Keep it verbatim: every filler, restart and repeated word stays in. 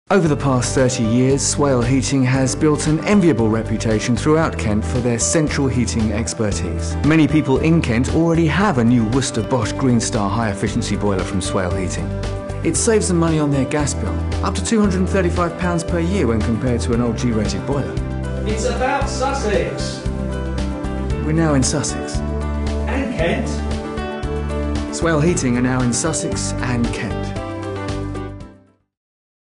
Over the past thirty years, Swale Heating has built an enviable reputation throughout Kent for their central heating expertise. Many people in Kent already have a new Worcester Bosch Green Star high-efficiency boiler from Swale Heating. It saves them money on their gas bill, up to two hundred and thirty-five pounds per year when compared to an old G-rated boiler. It's about Sussex. We're now in Sussex. And Kent. Swale Heating are now in Sussex and Kent.